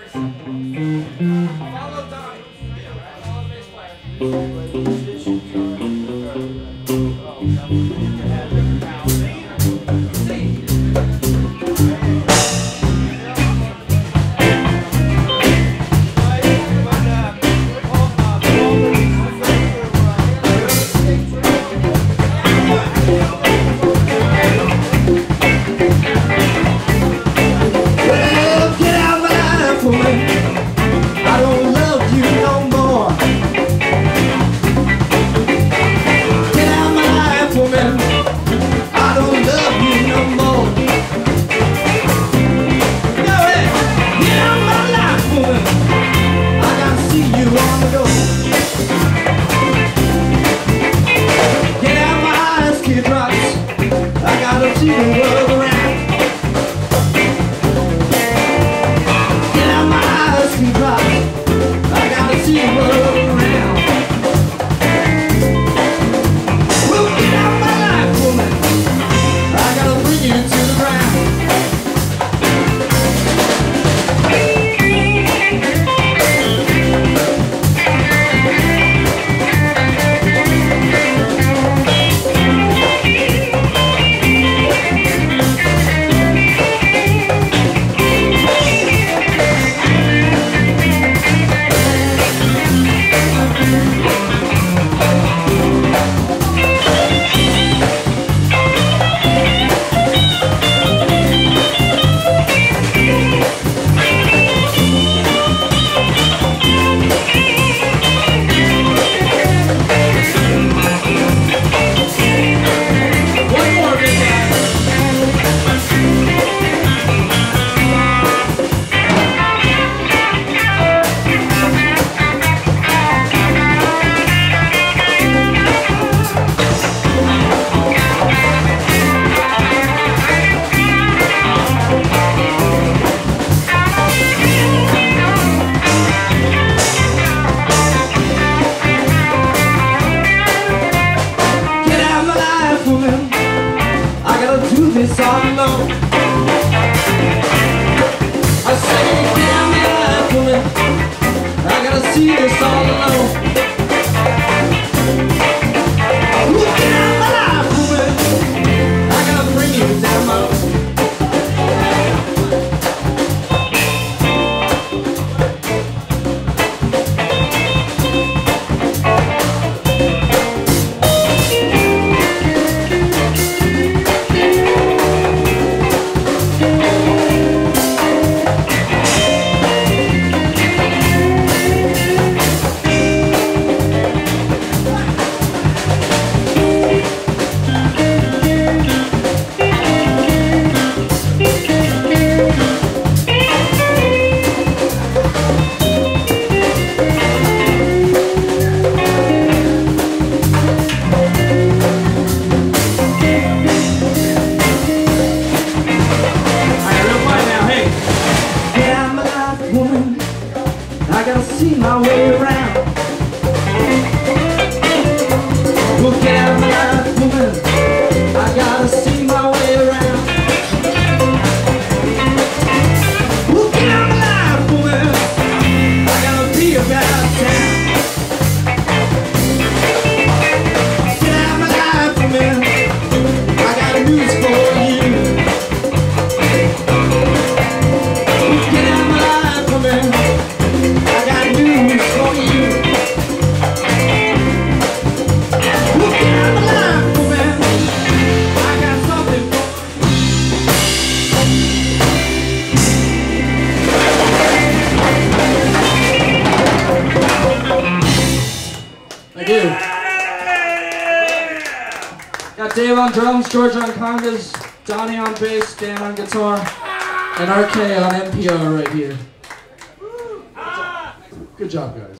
This all alone. I say, damn your life, woman. I gotta see this all alone. Looking at my life, woman. I gotta bring you down low. I gotta see my way around. Look at my life, woman. I gotta see my way around. Look at my life, woman. I gotta be about town. Get out my life, woman. I got news for you. Get out my life, woman. I got news for you. Look at my life, woman. I got something for you. Thank you. Got Dave on drums, George on congas, Donnie on bass, Dan on guitar, and RK on NPR right here. Good job, guys.